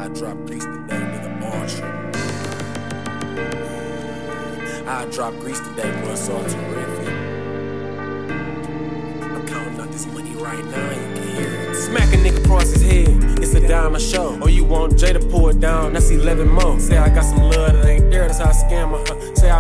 I drop grease today, nigga, all true. I drop grease today, boy, it's all terrific. I'm counting up this money right now, you can hear it. Smack a nigga across his head, it's a dime a show. Or you want Jay to pull it down, that's 11 more. Say I got some love that ain't there, that's how I scam her. Say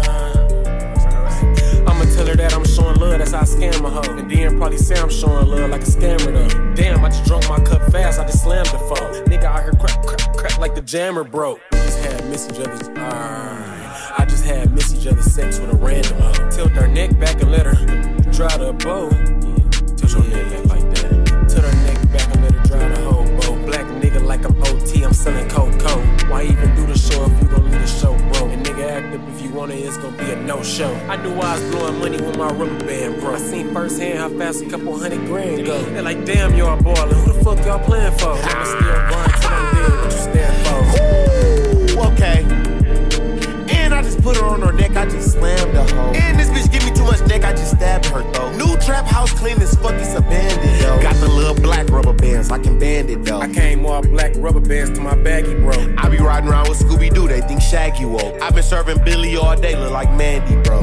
I'ma tell her that I'm showing love, that's how I scam a hoe. And then probably say I'm showing love like a scammer though. Damn, I just drunk my cup fast, I just slammed the phone. Nigga out here crap like the jammer broke. We just had miss each other's, I just had miss each other's sex with a random hoe. Tilt her neck back and let her dry the bow. Tilt your neck back like that. Tilt her neck back and let her dry the whole bow. Black nigga like I'm OT, I'm selling cocoa. Why even do the show if you gon' leave the show broke? And nigga act up if you want it, it's gon' be a no-show. I knew I was blowing money with my rubber band, bro. I seen firsthand how fast a couple $100 grand go. They're like, damn, y'all ballin', who the fuck y'all playing for? I'ma still grind till I'm dead, what you stand for? Ooh, okay. And I just put her on her neck, I just slammed the hoe. And this bitch give me too much neck, I just stabbed her though. New trap house clean as fuck, it's abandoned though. Got the little black rubber bands, I can band it though. I came all black rubber bands to my baggy, bro. I be riding around with Scooby-Doo, they think Shaggy woke. I been serving Billy all day, look like Mandy, bro.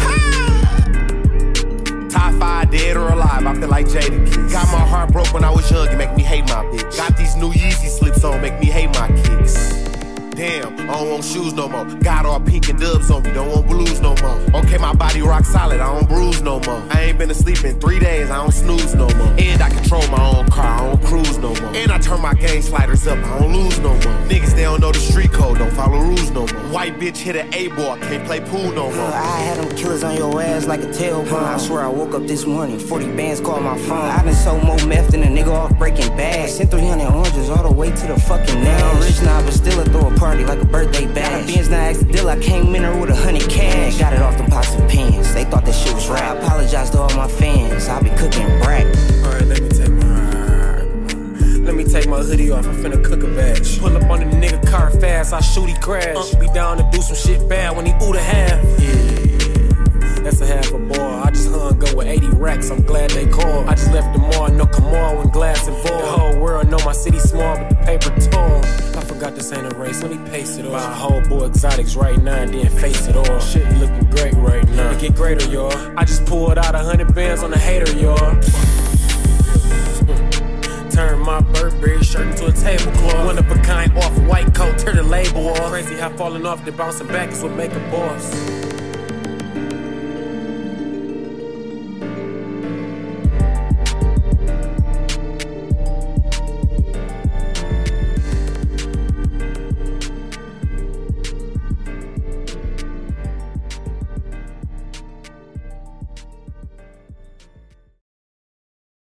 Top 5 dead or alive, I feel like Jadakiss. Got my heart broke when I was young, it make me hate my bitch. Got these new Yeezy slips on, make me hate my kicks. Damn, I don't want shoes no more. Got all pink and dubs on me, don't want blues no more. Okay, my body rock solid, I don't bruise no more. I ain't been asleep in 3 days, I don't snooze no more. And I control my own car, I don't cruise no more. And I turn my game sliders up, I don't lose no more. Niggas, they don't know the street code, don't follow rules no more. White bitch hit an A-ball, can't play pool no more. I had them killers on your ass like a tailbone. I swear I woke up this morning, 40 bands called my phone. I done sold more meth than a nigga off Breaking Bad. Sent 300 oranges all the way to the fucking now. I'm rich now, but still I throw a party like a birthday bash. Got a Benz now, asked the deal, I came in her with 100 cash. Got it off them pots and pans, they thought that shit was rap. I apologize to all my fans, I be cooking brack. Alright, let me take my hoodie off, I'm finna cook a batch. Pull up on the nigga car fast, I shoot, he crash. Be down to do some shit bad when he ooh the half. Yeah, that's a half a ball. I just hung up with 80 racks, I'm glad they called. I just left the mall, no Camaro when glass involved. The whole world know my city small, but the paper tall. I forgot this ain't a race, let me pace it all. Buy a whole boy exotics right now and then face it all. Shit looking great right now. It get greater, y'all. I just pulled out 100 bands on the hater, y'all. Turn my Burberry shirt into a tablecloth. One of a kind off-white coat, turn the label off. Crazy how falling off, then bouncing back is what make a boss.